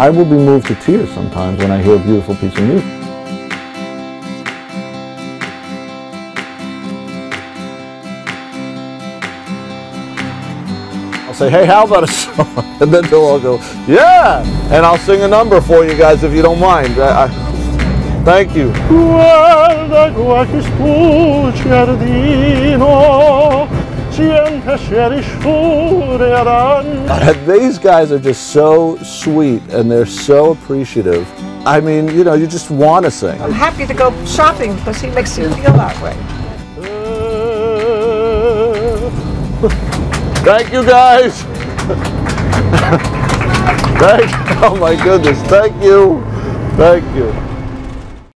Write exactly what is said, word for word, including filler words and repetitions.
I will be moved to tears sometimes when I hear a beautiful piece of music. I'll say, hey, how about a song? And then they'll all go, yeah! And I'll sing a number for you guys if you don't mind. I, I, thank you. Guarda qualche giardino, and these guys are just so sweet and they're so appreciative. I mean, you know, you just want to sing. I'm happy to go shopping because he makes you feel that way. Thank you, guys. Thank, oh my goodness, thank you. Thank you.